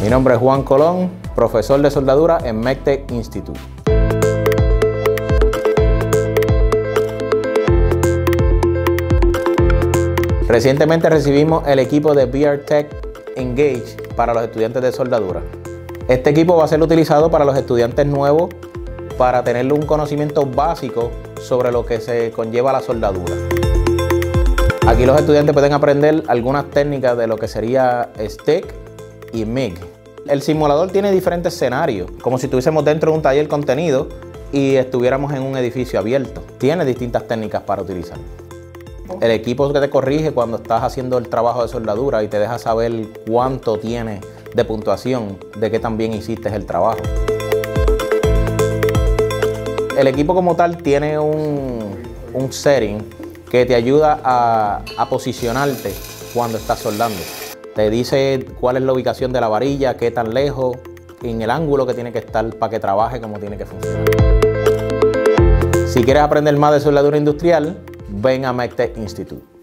Mi nombre es Juan Colón, profesor de soldadura en MECTEC Institute. Recientemente recibimos el equipo de VRTech Engage para los estudiantes de soldadura. Este equipo va a ser utilizado para los estudiantes nuevos para tener un conocimiento básico sobre lo que se conlleva la soldadura. Aquí los estudiantes pueden aprender algunas técnicas de lo que sería stick y MIG. El simulador tiene diferentes escenarios, como si estuviésemos dentro de un taller contenido y estuviéramos en un edificio abierto. Tiene distintas técnicas para utilizar. El equipo que te corrige cuando estás haciendo el trabajo de soldadura y te deja saber cuánto tiene de puntuación, de que también hiciste el trabajo. El equipo como tal tiene un setting que te ayuda a posicionarte cuando estás soldando. Te dice cuál es la ubicación de la varilla, qué tan lejos, en el ángulo que tiene que estar para que trabaje como tiene que funcionar. Si quieres aprender más de soldadura industrial, ven a MECTEC Institute.